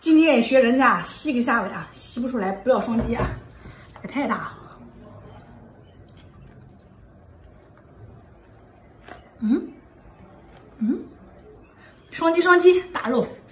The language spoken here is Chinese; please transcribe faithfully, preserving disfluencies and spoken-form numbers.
今天也学人家吸个下巴啊，吸不出来不要双击啊，这个太大了。嗯嗯，双击双击大肉。